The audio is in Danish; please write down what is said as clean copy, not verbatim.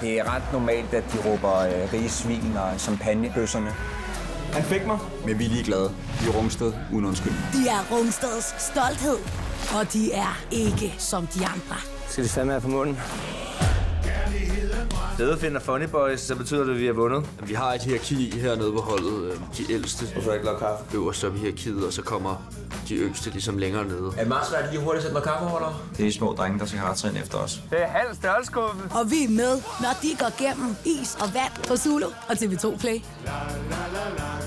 Det er ret normalt, at de råber rige svin og champagnebøsserne. Han fik mig. Men vi er ligeglade. Vi er Rungsted uden undskyldning. De er Rungsteds stolthed, og de er ikke som de andre. Skal de fandme have på munden? Stedet finder Funny Boys, så betyder det, at vi har vundet. Vi har et hierarki hernede på holdet. De ældste. Hvorfor ikke lave kaffe? Øverst op i hierarkiet, og så kommer de yngste ligesom længere nede. Er det meget svært lige hurtigt at sætte noget kaffeholder? Det er de små drenge, der skal have trin efter os. Det er halv størrelsesgruppe. Og vi er med, når de går gennem is og vand på Zulu og TV2 Play.